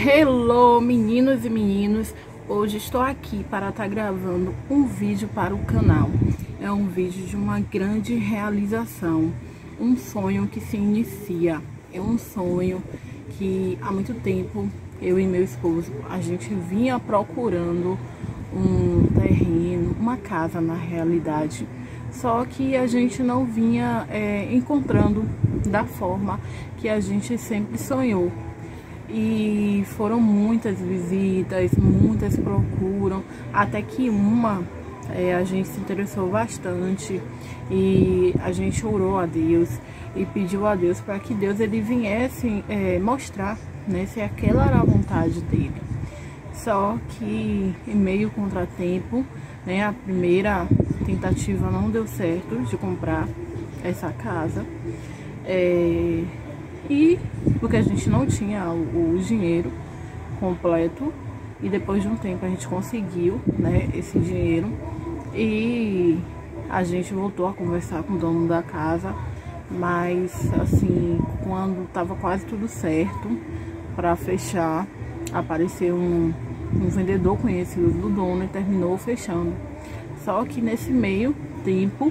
Hello, meninos e meninas, hoje estou aqui para estar gravando um vídeo para o canal. É um vídeo de uma grande realização, um sonho que se inicia. É um sonho que há muito tempo eu e meu esposo, a gente vinha procurando um terreno, uma casa na realidade. Só que a gente não vinha encontrando da forma que a gente sempre sonhou. E foram muitas visitas, muitas procuram, até que a gente se interessou bastante e a gente orou a Deus e pediu a Deus para que Deus ele viesse mostrar, né, se aquela era a vontade dele. Só que em meio ao contratempo, né, a primeira tentativa não deu certo de comprar essa casa. E porque a gente não tinha o dinheiro completo, e depois de um tempo a gente conseguiu, né, esse dinheiro, e a gente voltou a conversar com o dono da casa, mas assim, quando tava quase tudo certo para fechar, apareceu um vendedor conhecido do dono e terminou fechando. Só que nesse meio tempo,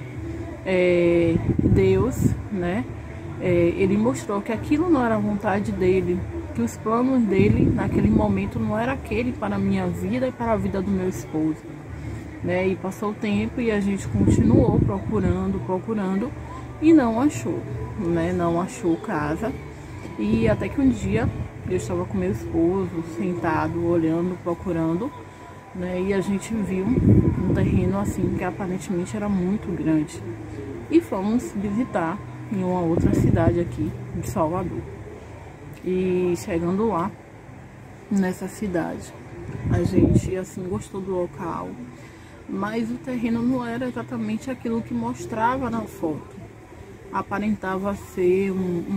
Deus, né, ele mostrou que aquilo não era a vontade dele, que os planos dele naquele momento não era aquele para a minha vida e para a vida do meu esposo, né? E passou o tempo e a gente continuou procurando e não achou, né? Não achou casa. E até que um dia eu estava com meu esposo sentado, olhando, procurando, né? E a gente viu um terreno assim que aparentemente era muito grande e fomos visitar em uma outra cidade aqui de Salvador. E chegando lá, nessa cidade, a gente assim gostou do local, mas o terreno não era exatamente aquilo que mostrava na foto. Aparentava ser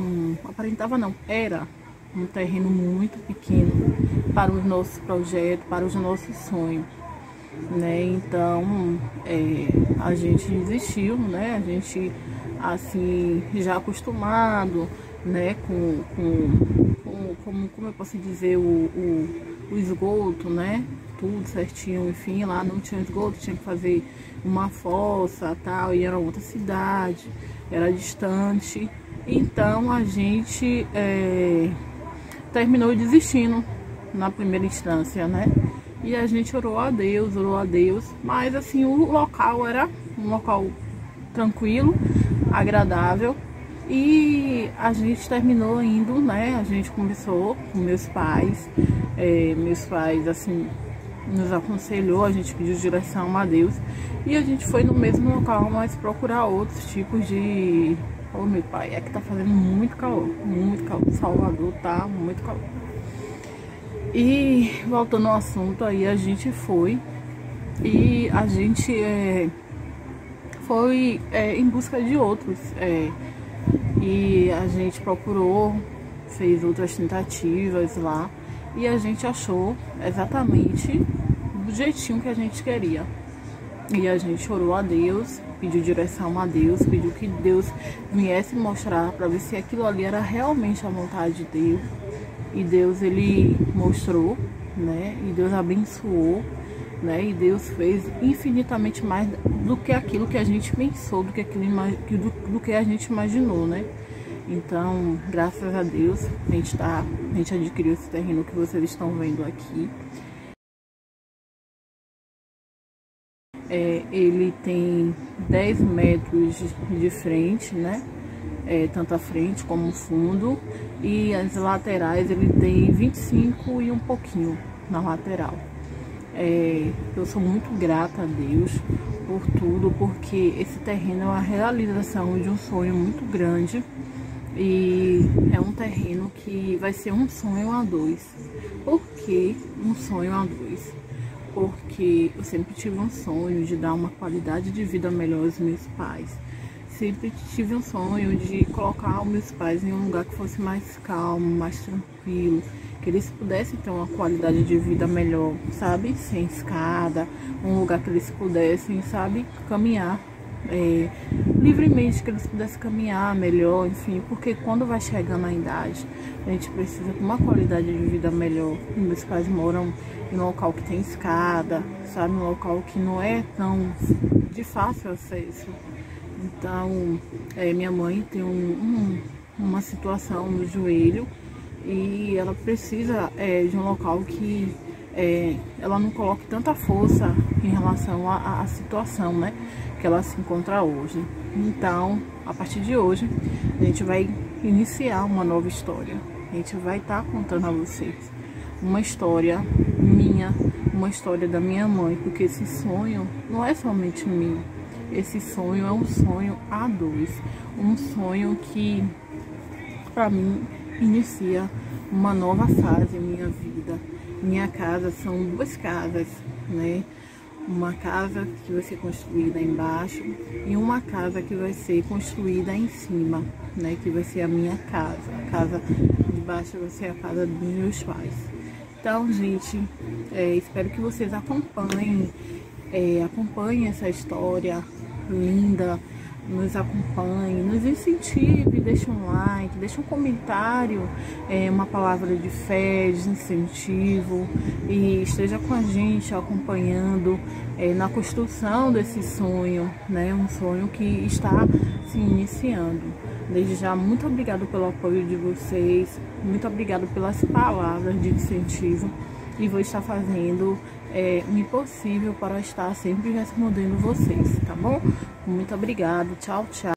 era um terreno muito pequeno para os nossos projetos, para os nossos sonhos, né? Então a gente desistiu, né? A gente assim já acostumado, né, como eu posso dizer, o esgoto, né, tudo certinho, enfim, lá não tinha esgoto, tinha que fazer uma fossa, tal, e era outra cidade, era distante. Então a gente terminou desistindo na primeira instância, né? E a gente orou a Deus, mas assim, o local era um local tranquilo, agradável, e a gente terminou indo, né? A gente começou com meus pais assim nos aconselhou, a gente pediu direção a Deus e a gente foi no mesmo local, mas procurar outros tipos de... Oh, meu pai, é que tá fazendo muito calor, Salvador tá muito calor. E voltando ao assunto, aí a gente foi e a gente foi em busca de outros, e a gente procurou, fez outras tentativas lá e a gente achou exatamente do jeitinho que a gente queria. E a gente orou a Deus, pediu direção a Deus, pediu que Deus viesse mostrar para ver se aquilo ali era realmente a vontade de Deus. E Deus ele mostrou, né? E Deus abençoou, né? E Deus fez infinitamente mais do que aquilo que a gente pensou, do que a gente imaginou, né? Então, graças a Deus, a gente adquiriu esse terreno que vocês estão vendo aqui. Ele tem 10 metros de frente, né? Tanto a frente como o fundo, e as laterais ele tem 25 e um pouquinho na lateral. Eu sou muito grata a Deus por tudo, porque esse terreno é uma realização de um sonho muito grande, e é um terreno que vai ser um sonho a dois. Por que um sonho a dois? Porque eu sempre tive um sonho de dar uma qualidade de vida melhor aos meus pais. Sempre tive um sonho de colocar os meus pais em um lugar que fosse mais calmo, mais tranquilo, que eles pudessem ter uma qualidade de vida melhor, sabe? Sem escada, um lugar que eles pudessem, sabe, caminhar livremente, que eles pudessem caminhar melhor, enfim, porque quando vai chegando a idade, a gente precisa de uma qualidade de vida melhor. E meus pais moram em um local que tem escada, sabe, um local que não é tão de fácil acesso. Então, minha mãe tem uma situação no joelho e ela precisa de um local que ela não coloque tanta força em relação à situação, né, que ela se encontra hoje. Então, a partir de hoje, a gente vai iniciar uma nova história. A gente vai estar contando a vocês uma história minha, uma história da minha mãe, porque esse sonho não é somente meu. Esse sonho é um sonho a dois, um sonho que, para mim, inicia uma nova fase em minha vida. Minha casa são duas casas, né? Uma casa que vai ser construída embaixo e uma casa que vai ser construída em cima, né? Que vai ser a minha casa. A casa de baixo vai ser a casa dos meus pais. Então, gente, espero que vocês acompanhem essa história linda, nos acompanhe, nos incentive, deixe um like, deixe um comentário, uma palavra de fé, de incentivo, e esteja com a gente acompanhando na construção desse sonho, né? Um sonho que está se iniciando. Desde já, muito obrigado pelo apoio de vocês, muito obrigado pelas palavras de incentivo, e vou estar fazendo o impossível para estar sempre respondendo vocês, tá bom? Muito obrigada, tchau, tchau.